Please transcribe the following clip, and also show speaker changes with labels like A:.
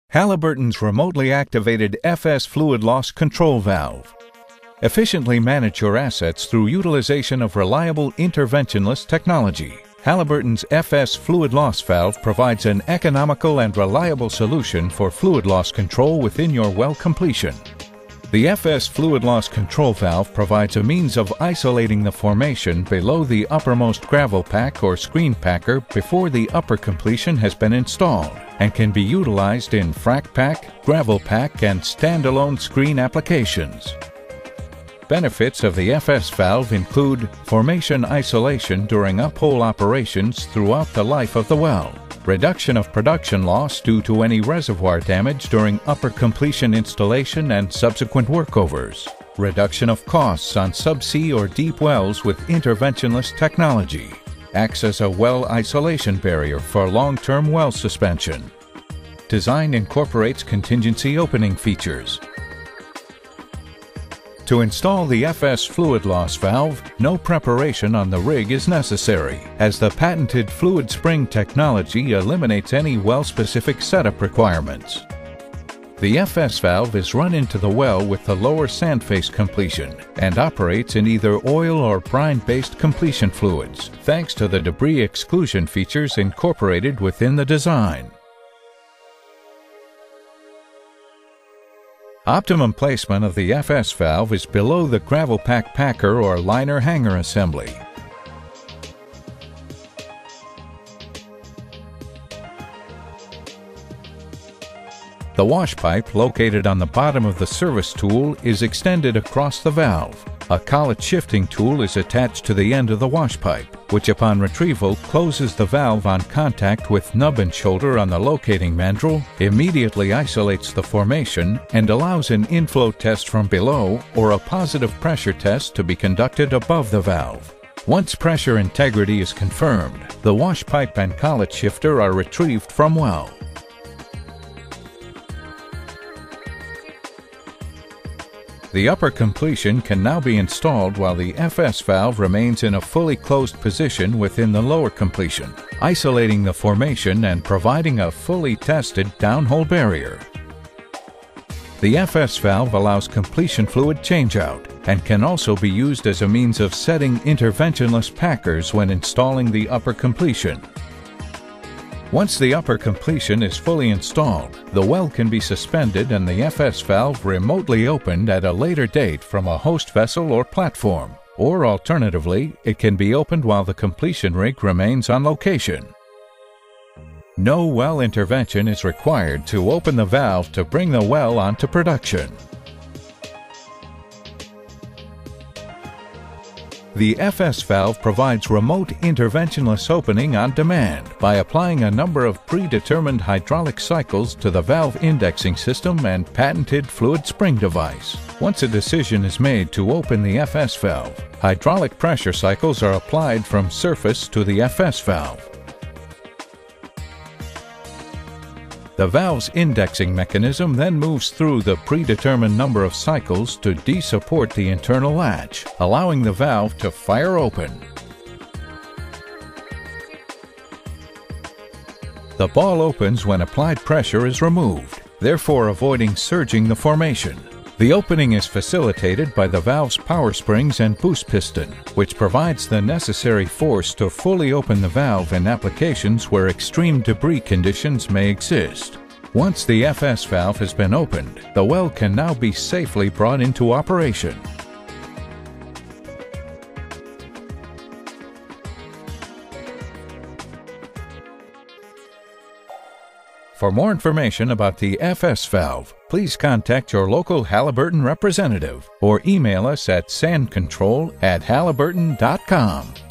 A: Halliburton's remotely activated FS fluid loss control valve. Efficiently manage your assets through utilization of reliable interventionless technology. Halliburton's FS fluid loss valve provides an economical and reliable solution for fluid loss control within your well completion. The FS fluid loss control valve provides a means of isolating the formation below the uppermost gravel pack or screen packer before the upper completion has been installed, and can be utilized in frac pack, gravel pack, and standalone screen applications. Benefits of the FS valve include formation isolation during uphole operations throughout the life of the well, reduction of production loss due to any reservoir damage during upper completion installation and subsequent workovers, reduction of costs on subsea or deep wells with interventionless technology, acts as a well isolation barrier for long-term well suspension. Design incorporates contingency opening features. To install the FS fluid loss valve, no preparation on the rig is necessary, as the patented fluid spring technology eliminates any well-specific setup requirements. The FS valve is run into the well with the lower sand face completion and operates in either oil or brine-based completion fluids, thanks to the debris exclusion features incorporated within the design. Optimum placement of the FS valve is below the gravel pack packer or liner hanger assembly. The wash pipe located on the bottom of the service tool is extended across the valve. A collet shifting tool is attached to the end of the wash pipe, which upon retrieval closes the valve on contact with nub and shoulder on the locating mandrel, immediately isolates the formation, and allows an inflow test from below or a positive pressure test to be conducted above the valve. Once pressure integrity is confirmed, the wash pipe and collet shifter are retrieved from well. The upper completion can now be installed while the FS valve remains in a fully closed position within the lower completion, isolating the formation and providing a fully tested downhole barrier. The FS valve allows completion fluid changeout and can also be used as a means of setting interventionless packers when installing the upper completion. Once the upper completion is fully installed, the well can be suspended and the FS valve remotely opened at a later date from a host vessel or platform, or alternatively, it can be opened while the completion rig remains on location. No well intervention is required to open the valve to bring the well onto production. The FS valve provides remote interventionless opening on demand by applying a number of predetermined hydraulic cycles to the valve indexing system and patented fluid spring device. Once a decision is made to open the FS valve, hydraulic pressure cycles are applied from surface to the FS valve. The valve's indexing mechanism then moves through the predetermined number of cycles to de-support the internal latch, allowing the valve to fire open. The ball opens when applied pressure is removed, therefore avoiding surging the formation. The opening is facilitated by the valve's power springs and boost piston, which provides the necessary force to fully open the valve in applications where extreme debris conditions may exist. Once the FS valve has been opened, the well can now be safely brought into operation. For more information about the FS valve, please contact your local Halliburton representative or email us at sandcontrol@halliburton.com.